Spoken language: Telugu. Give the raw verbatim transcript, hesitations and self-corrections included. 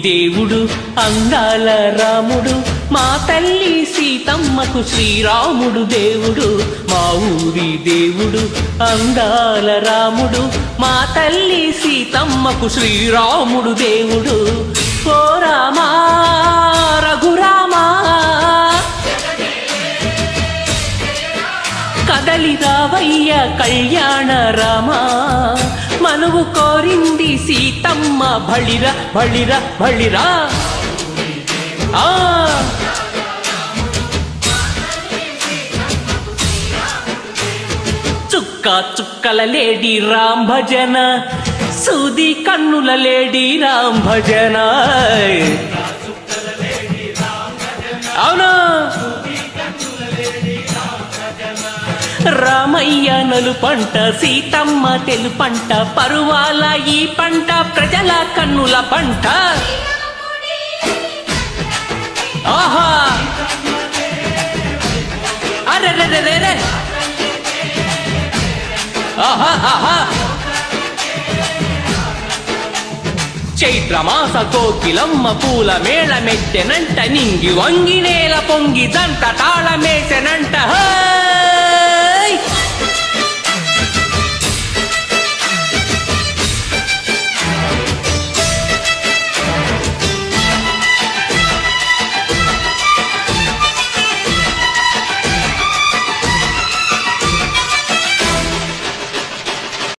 దేవుడు అందాల రాముడు మా తల్లి సీతమ్మకు శ్రీరాముడు దేవుడు మా ఊరి దేవుడు అందాల రాముడు మా తల్లి సీతమ్మకు శ్రీరాముడు దేవుడు ఓ రామా రఘురామా కదలి రావయ్య కళ్యాణ రామా మనువు కోరింది సీతమ్మ బళిరా బళిరా బళిరా ఆ చుక్క చుక్కల లేడి రామ్ భజన సూది కన్నుల లేడి రామ్ భజన అవునా రామయ్య నలు పంట సీతమ్మ తెలు పంట పరువాల ఈ పంట ప్రజల కన్నుల పంట ఆహా అరెరెరెరె ఆహా ఆహా చైత్రమాస కోకిలమ్మ పూల మేళ మెట్టెనంట నింగి వంగి నేల పొంగి దంత తాళమేసెనంట.